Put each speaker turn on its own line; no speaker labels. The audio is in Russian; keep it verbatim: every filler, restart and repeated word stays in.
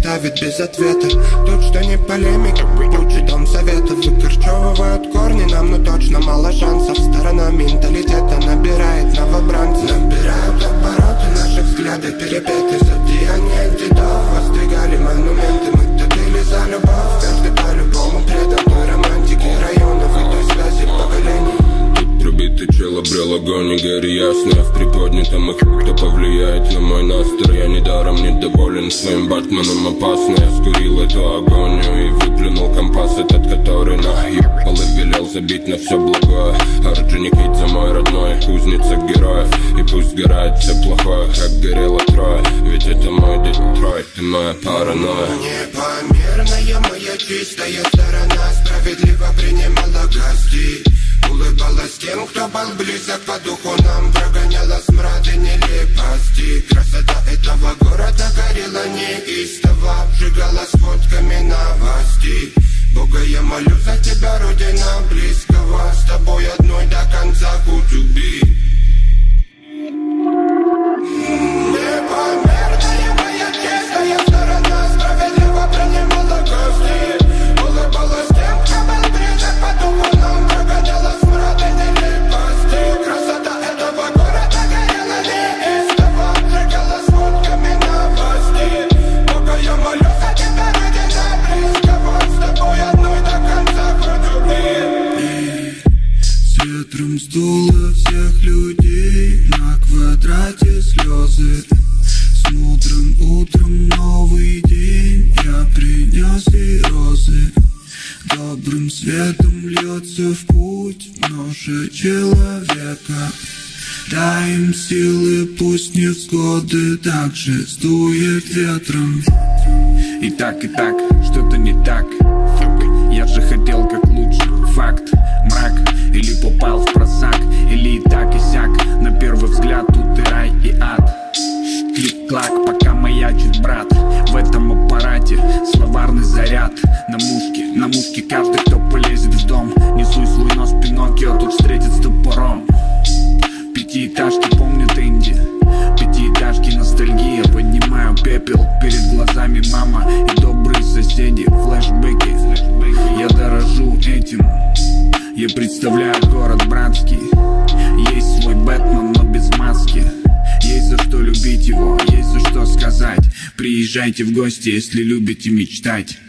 оставит без ответа. Тут что не полемика, лучше дом советов. Выкорчевывают корни нам, но точно мало шансов. Сторона менталитета набирает новобранцев. Набирают обороты, наши взгляды перепеты. За деяния дедов воздвигали монументы. Мы топили за любовь, каждый по-любому предан той романтики районов и той связи поколений.
Пробитый чел обрел огонь и гори ясно. В приподнятом их, кто повлияет на мой настрой. Я недаром недоволен своим Батманом, опасно. Я скурил эту агонию и выплюнул компас этот, который наебал и велел забить на все благое. Орджоникидзе мой родной, кузница героев. И пусть сгорает все плохое, как горело трое. Ведь это мой Детройт, ты моя паранойя.
Непомерная моя чистая сторона справедливо принимала гостей. Улыбалась тем, кто был близок по духу нам. Прогоняла смрад и нелепости. Красота этого города горела неистово. Сжигала сводками новостей. Бога, я молю за тебя, родина близкого. С тобой одной до конца кутюби. Непомерная моя чистая сторона справедливо принимала гостей. Улыбалась тем, кто был близок по духу нам. Прогоняла смрад и нелепости. Красота этого города горела неистово. Сжигала сводками новостей. Бога, я молю за тебя, родина близкого. С тобой одной до конца кутюби.
С ветром сдуло всех людей. На квадрате слезы. С мудрым утром новый день. Я принес ей розы. Добрым светом льется в путь ноша человека. Дай им силы, пусть невзгоды так же сдует ветром.
И так, и так, что-то не так. Я же хотел как лучше, факт. Мрак, или попал в просак, или и так и сяк. На первый взгляд тут и рай, и ад. Клик-клак, пока маячит брат. В этом аппарате словарный заряд. На мушке, на мушке каждый, кто полезет в дом. Несуй свой нос, Пиноккио тут встретит с топором. Пятиэтажки помнят Инди. Пятиэтажки ностальгия. Поднимаю пепел, перед глазами мама и добрые соседи. Флэшбэки, я дорожу этим. Я представляю город братский. Есть свой Бэтмен, но без маски. Есть за что любить его, есть за что сказать. Приезжайте в гости, если любите мечтать.